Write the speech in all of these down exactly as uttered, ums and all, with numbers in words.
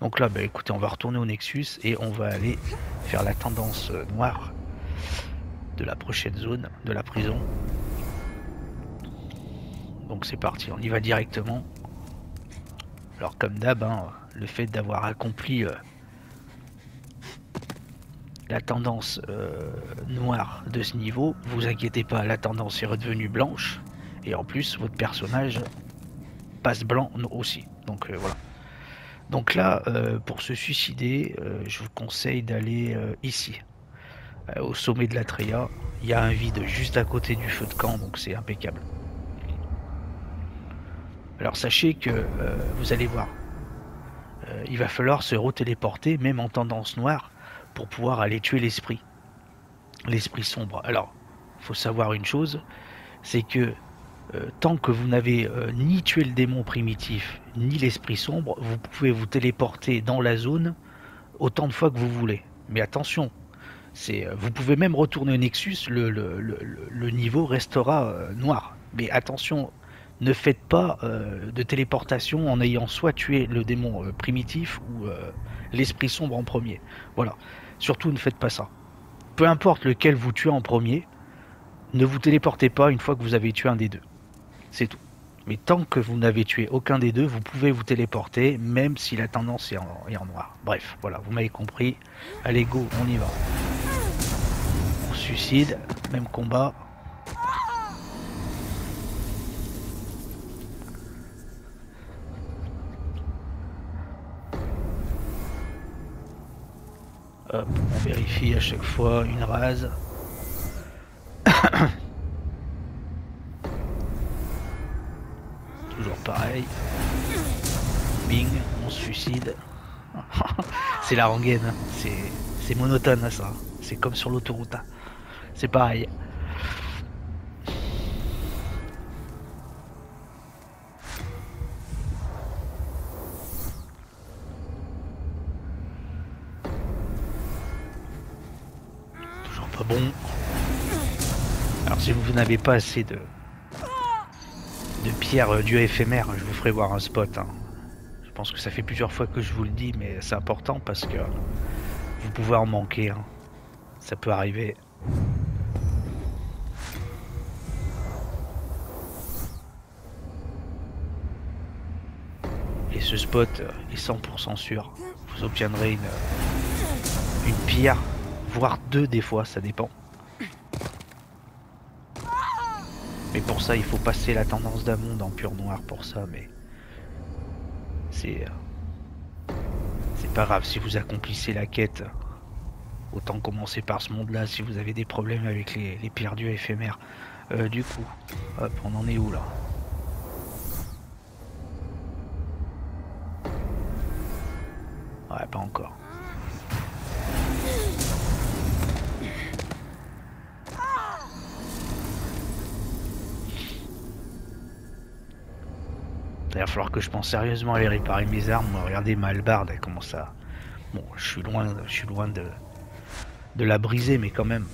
Donc là, bah, écoutez, on va retourner au Nexus et on va aller faire la tendance euh, noire de la prochaine zone, de la prison. Donc c'est parti, on y va directement. Alors comme d'hab, hein, le fait d'avoir accompli euh, la tendance euh, noire de ce niveau, vous inquiétez pas, la tendance est redevenue blanche. Et en plus, votre personnage passe blanc aussi. Donc euh, voilà. Donc là, euh, pour se suicider, euh, je vous conseille d'aller euh, ici, euh, au sommet de la Treya. Il y a un vide juste à côté du feu de camp, donc c'est impeccable. Alors sachez que euh, vous allez voir, euh, il va falloir se retéléporter, même en tendance noire, pour pouvoir aller tuer l'esprit. L'esprit sombre. Alors, il faut savoir une chose, c'est que euh, tant que vous n'avez euh, ni tué le démon primitif, ni l'esprit sombre, vous pouvez vous téléporter dans la zone autant de fois que vous voulez. Mais attention, c'est, euh, vous pouvez même retourner au Nexus, le, le, le, le niveau restera euh, noir. Mais attention, ne faites pas euh, de téléportation en ayant soit tué le démon euh, primitif ou euh, l'esprit sombre en premier. Voilà. Surtout ne faites pas ça. Peu importe lequel vous tuez en premier, ne vous téléportez pas une fois que vous avez tué un des deux. C'est tout. Mais tant que vous n'avez tué aucun des deux, vous pouvez vous téléporter, même si la tendance est en, est en noir. Bref, voilà, vous m'avez compris. Allez, go, on y va. On suicide, même combat. Hop, on vérifie à chaque fois une rase. Toujours pareil. Bing, on se suicide. C'est la rengaine, c'est monotone ça. C'est comme sur l'autoroute. C'est pareil. Toujours pas bon. Alors si vous n'avez pas assez de de pierres dieu éphémère, je vous ferai voir un spot. Hein. Je pense que ça fait plusieurs fois que je vous le dis, mais c'est important parce que vous pouvez en manquer. Hein. Ça peut arriver. Et ce spot est cent pour cent sûr. Vous obtiendrez une, une pierre, voire deux des fois, ça dépend. Mais pour ça, il faut passer la tendance d'un monde en pur noir pour ça, mais c'est c'est pas grave si vous accomplissez la quête. Autant commencer par ce monde-là si vous avez des problèmes avec les, les pierres dieux éphémères. Euh, du coup, hop, on en est où là? Ouais, pas encore. Il va falloir que je pense sérieusement à aller réparer mes armes. Regardez ma hallebarde, elle commence à... Bon, je suis loin, je suis loin de, de la briser, mais quand même.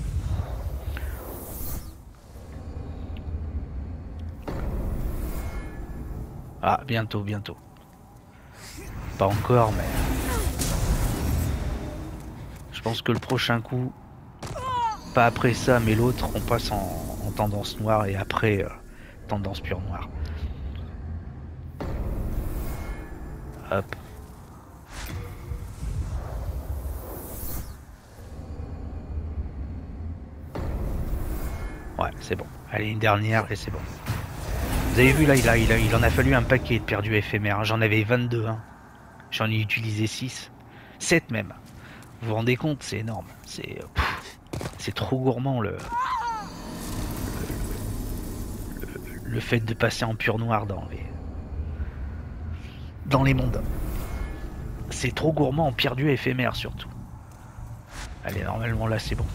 Ah, bientôt, bientôt. Pas encore, mais... Je pense que le prochain coup, pas après ça, mais l'autre, on passe en, en tendance noire et après, euh, tendance pure noire. Hop. Ouais, c'est bon. Allez, une dernière et c'est bon. Vous avez vu là, il, a, il, a, il en a fallu un paquet de perdus éphémères. J'en avais vingt-deux. Hein. J'en ai utilisé six. sept même. Vous vous rendez compte, c'est énorme. C'est c'est trop gourmand le, le, le, le fait de passer en pur noir dans les, dans les mondes. C'est trop gourmand en perdu éphémère surtout. Allez, normalement là c'est bon.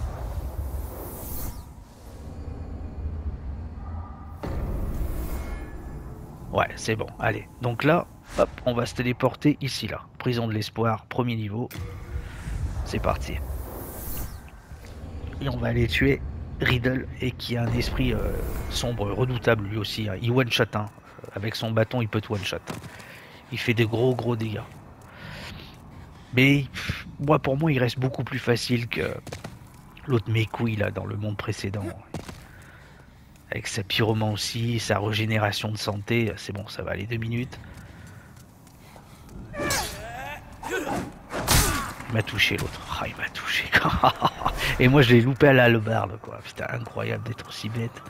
Ouais, c'est bon. Allez, donc là, hop, on va se téléporter ici là. Prison de l'espoir, premier niveau. C'est parti. Et on va aller tuer Riddle, et qui a un esprit euh, sombre, redoutable lui aussi. Hein. Il one-shot, hein. Avec son bâton, il peut te one-shot. Il fait des gros gros dégâts. Mais pff, moi, pour moi, il reste beaucoup plus facile que l'autre mes couilles là dans le monde précédent. Avec sa pyromancie, sa régénération de santé, c'est bon, ça va aller deux minutes. Il m'a touché l'autre. Ah, il m'a touché. Et moi, je l'ai loupé à la hallebarde, quoi. Putain, incroyable d'être aussi bête.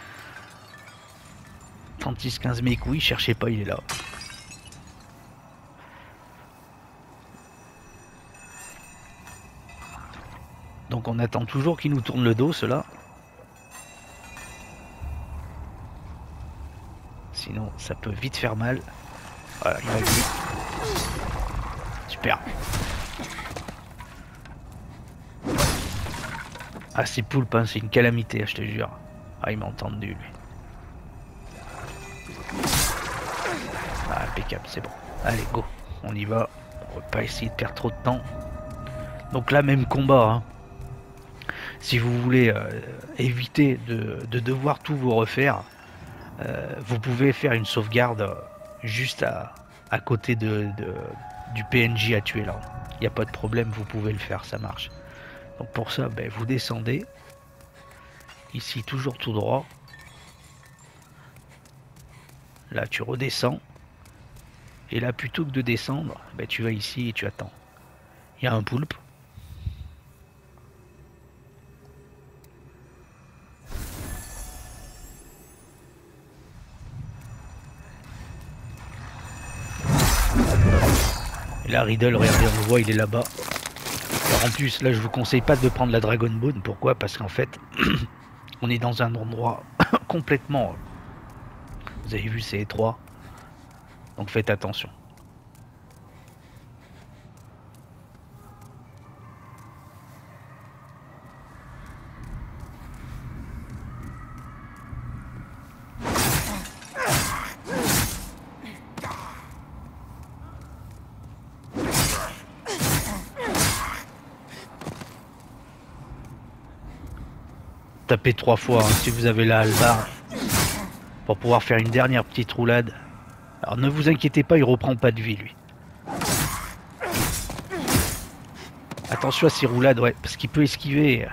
trente-six quinze mes couilles, cherchez pas, il est là. Donc on attend toujours qu'il nous tourne le dos, cela. Sinon, ça peut vite faire mal. Voilà, il va vite. Super. Ah, ces poulpes, hein, c'est une calamité, je te jure. Ah, il m'a entendu, lui. Ah, impeccable, c'est bon. Allez, go. On y va. On va pas essayer de perdre trop de temps. Donc là, même combat, hein. Si vous voulez euh, éviter de, de devoir tout vous refaire, euh, vous pouvez faire une sauvegarde juste à, à côté de, de, du P N J à tuer là. Il n'y a pas de problème, vous pouvez le faire, ça marche. Donc pour ça, ben, vous descendez. Ici, toujours tout droit. Là, tu redescends. Et là, plutôt que de descendre, ben, tu vas ici et tu attends. Il y a un poulpe. Et là, Riddle, regardez, on le voit, il est là-bas. Alors en plus, là, je vous conseille pas de prendre la Dragon Bone. Pourquoi? Parce qu'en fait, on est dans un endroit complètement... Vous avez vu, c'est étroit. Donc faites attention. Tapez trois fois hein, si vous avez la hallebarde pour pouvoir faire une dernière petite roulade. Alors ne vous inquiétez pas, il reprend pas de vie lui. Attention à ces roulades, ouais, parce qu'il peut esquiver.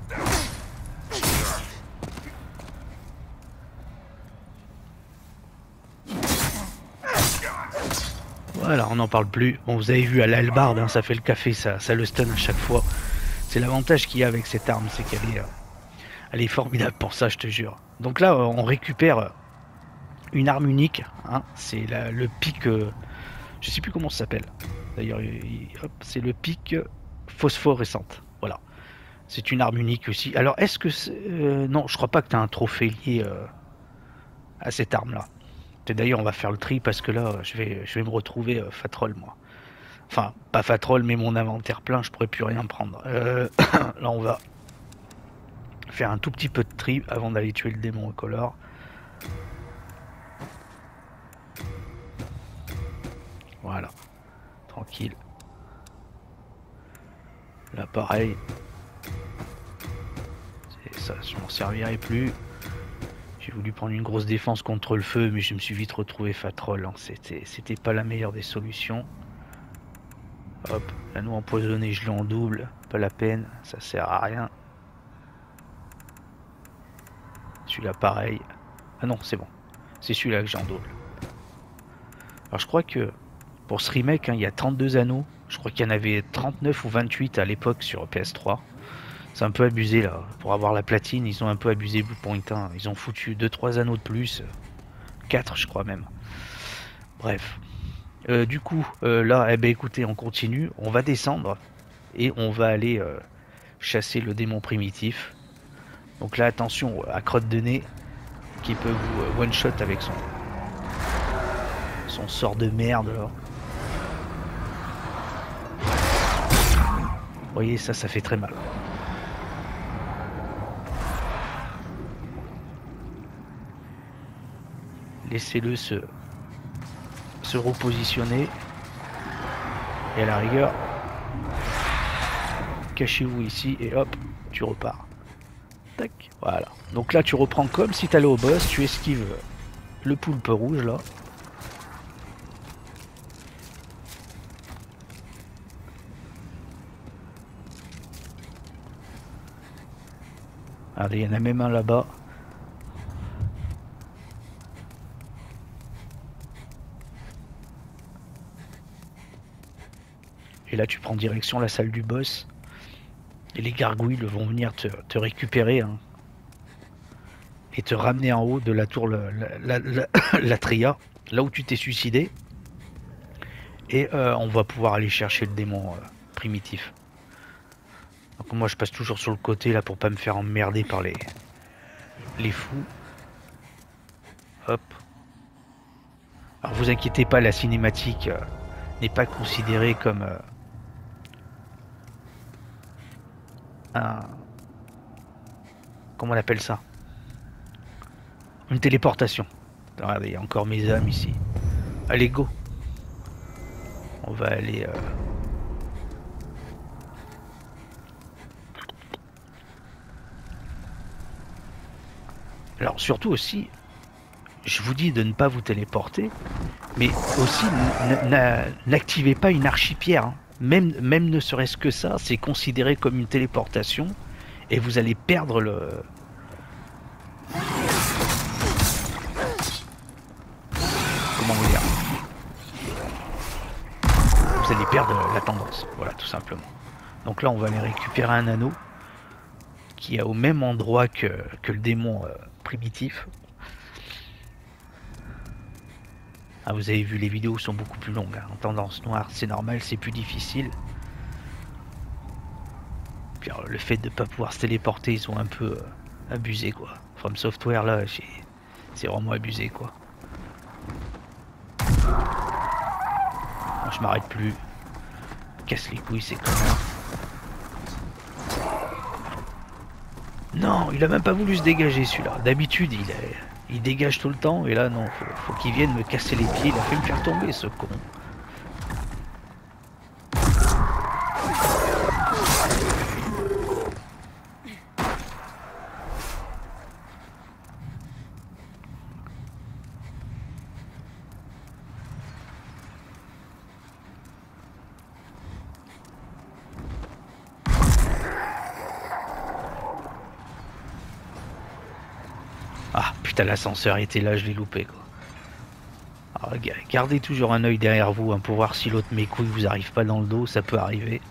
Voilà, on n'en parle plus. Bon, vous avez vu à la hallebarde, hein, ça fait le café, ça, ça le stun à chaque fois. C'est l'avantage qu'il y a avec cette arme, c'est qu'elle est, euh, elle est formidable pour ça, je te jure. Donc là, on récupère une arme unique. Hein, c'est le pic, euh, je sais plus comment ça s'appelle. D'ailleurs, c'est le pic phosphorescente. Voilà. C'est une arme unique aussi. Alors, est-ce que... Euh, non, je crois pas que tu as un trophée lié euh, à cette arme-là. D'ailleurs, on va faire le tri parce que là, je vais, je vais me retrouver euh, Fatroll, moi. Enfin, pas Fatroll, mais mon inventaire plein, je pourrais plus rien prendre. Euh, là, on va faire un tout petit peu de tri avant d'aller tuer le démon au color. Voilà. Tranquille. Là, pareil. Ça, je m'en servirai plus. J'ai voulu prendre une grosse défense contre le feu, mais je me suis vite retrouvé Fatroll. Hein. C'était, c'était pas la meilleure des solutions. Hop, l'anneau empoisonné, je l'ai en double. Pas la peine, ça sert à rien. Celui-là, pareil. Ah non, c'est bon. C'est celui-là que j'ai en double. Alors, je crois que pour ce remake, hein, il y a trente-deux anneaux. Je crois qu'il y en avait trente-neuf ou vingt-huit à l'époque sur P S trois. C'est un peu abusé là. Pour avoir la platine, ils ont un peu abusé Bluepoint. Hein. Ils ont foutu deux trois anneaux de plus. quatre, je crois même. Bref. Euh, du coup, euh, là, eh ben, écoutez, on continue. On va descendre. Et on va aller euh, chasser le démon primitif. Donc là, attention à crotte de nez. Qui peut vous euh, one-shot avec son, son sort de merde là. Vous voyez, ça, ça fait très mal. Laissez-le se, se repositionner. Et à la rigueur, cachez-vous ici et hop, tu repars. Tac, voilà. Donc là, tu reprends comme si tu allais au boss, tu esquives le poulpe rouge là. Regardez, il y en a même un là-bas. Et là, tu prends direction la salle du boss. Et les gargouilles vont venir te, te récupérer. Hein, et te ramener en haut de la tour, la, la, la, la Tria, là où tu t'es suicidé. Et euh, on va pouvoir aller chercher le démon euh, primitif. Donc moi je passe toujours sur le côté là pour pas me faire emmerder par les, les fous. Hop. Alors vous inquiétez pas, la cinématique euh, n'est pas considérée comme euh, un... Comment on appelle ça? Une téléportation. Regardez, il y a encore mes âmes ici. Allez, go. On va aller... Euh... Alors surtout aussi, je vous dis de ne pas vous téléporter, mais aussi n'activez pas une archipierre. Hein. Même, même ne serait-ce que ça, c'est considéré comme une téléportation, et vous allez perdre le... Comment vous dire? Vous allez perdre la tendance, voilà, tout simplement. Donc là, on va aller récupérer un anneau qui est au même endroit que, que le démon euh, primitif. Ah, vous avez vu, les vidéos sont beaucoup plus longues. Hein. En tendance noire, c'est normal, c'est plus difficile. Puis alors, le fait de ne pas pouvoir se téléporter, ils ont un peu euh, abusé, quoi. From Software, là, c'est vraiment abusé, quoi. Non, je m'arrête plus. Casse les couilles, c'est connards. Non, il a même pas voulu se dégager, celui-là. D'habitude, il, est... il dégage tout le temps, et là, non, faut, faut qu'il vienne me casser les pieds. Il a fait me faire tomber, ce con. Ah putain, l'ascenseur était là, je l'ai loupé quoi. Alors, gardez toujours un œil derrière vous hein, pour voir si l'autre mes couilles vous arrive pas dans le dos, ça peut arriver.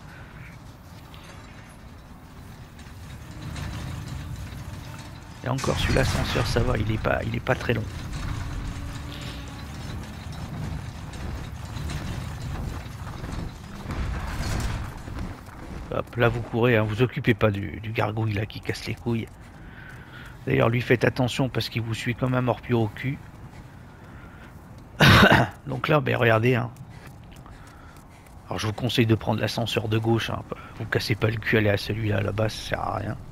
Et encore sur l'ascenseur ça va, il est pas il est pas très long. Hop, là vous courez, hein, vous occupez pas du, du gargouille là qui casse les couilles. D'ailleurs, lui, faites attention parce qu'il vous suit comme un morpion au cul. Donc là, ben regardez. Hein. Alors, je vous conseille de prendre l'ascenseur de gauche. Hein. Vous cassez pas le cul, allez à celui-là là-bas, ça sert à rien.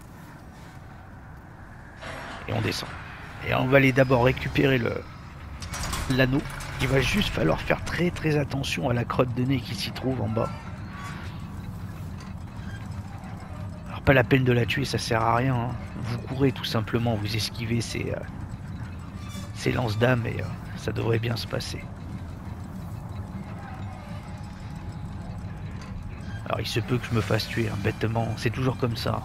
Et on descend. Et on va aller d'abord récupérer le l'anneau. Il va juste falloir faire très très attention à la crotte de nez qui s'y trouve en bas. Pas la peine de la tuer, ça sert à rien. Hein. Vous courez tout simplement, vous esquivez ces, euh, ces lances-dames et euh, ça devrait bien se passer. Alors il se peut que je me fasse tuer, hein, bêtement, c'est toujours comme ça.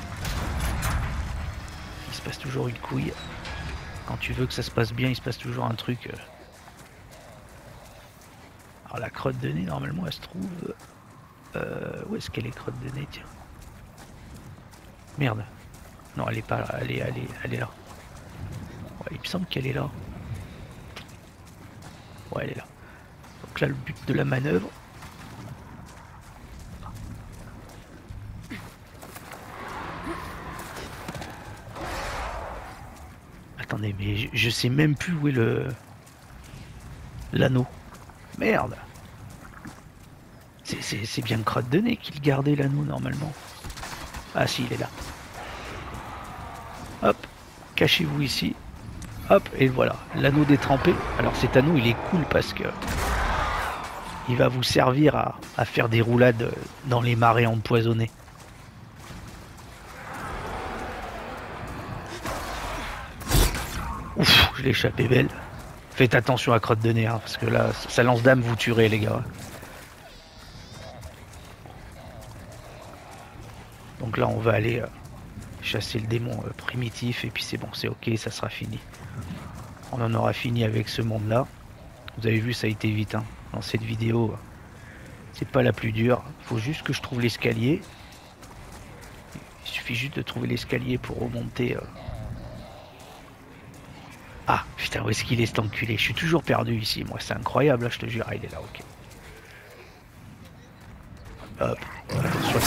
Il se passe toujours une couille. Quand tu veux que ça se passe bien, il se passe toujours un truc. Euh... Alors la crotte de nez, normalement, elle se trouve... Euh, où est-ce qu'elle est, crotte de nez, tiens? Merde. Non, elle est pas là. Elle est, elle est, elle est là. Ouais, il me semble qu'elle est là. Ouais, elle est là. Donc là, le but de la manœuvre... Attendez, mais je, je sais même plus où est le... l'anneau. Merde. C'est bien le crotte de nez qu'il gardait l'anneau, normalement. Ah si, il est là. Hop, cachez-vous ici. Hop, et voilà, l'anneau détrempé. Alors cet anneau, il est cool parce que il va vous servir à, à faire des roulades dans les marais empoisonnés. Ouf, je l'ai échappé belle. Faites attention à crotte de nez, hein, parce que là, ça lance d'âme, vous tuerez les gars. Donc là, on va aller... Euh, chasser le démon euh, primitif et puis c'est bon, c'est ok, ça sera fini. On en aura fini avec ce monde là. Vous avez vu, ça a été vite hein. Dans cette vidéo. C'est pas la plus dure. Faut juste que je trouve l'escalier. Il suffit juste de trouver l'escalier pour remonter. Euh... Ah putain, où est-ce qu'il est cet enculé? Je suis toujours perdu ici, moi. C'est incroyable, là, je te jure. Ah, il est là, ok. Hop. Attention.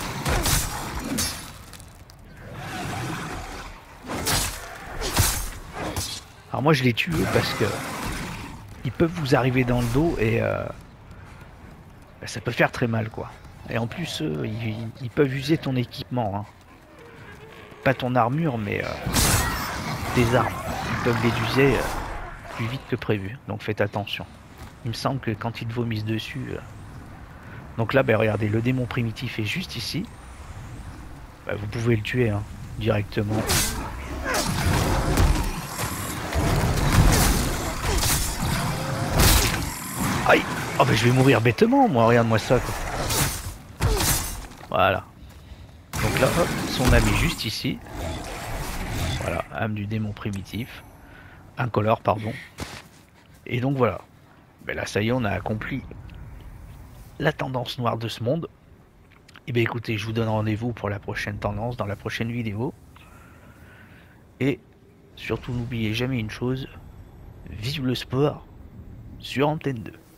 Alors moi, je les tue parce que ils peuvent vous arriver dans le dos et euh, bah, ça peut faire très mal, quoi. Et en plus, euh, ils, ils peuvent user ton équipement. Hein. Pas ton armure, mais euh, tes armes. Ils peuvent les user euh, plus vite que prévu. Donc faites attention. Il me semble que quand ils te vomissent dessus... Euh... Donc là, bah, regardez, le démon primitif est juste ici. Bah, vous pouvez le tuer hein, directement. Aïe. Oh bah je vais mourir bêtement, moi. Regarde-moi ça, quoi. Voilà. Donc là, hop, son âme est juste ici. Voilà, âme du démon primitif. Incolore, pardon. Et donc voilà. Ben là, ça y est, on a accompli la tendance noire de ce monde. Et bien écoutez, je vous donne rendez-vous pour la prochaine tendance, dans la prochaine vidéo. Et surtout, n'oubliez jamais une chose. Vive le sport sur Antenne deux.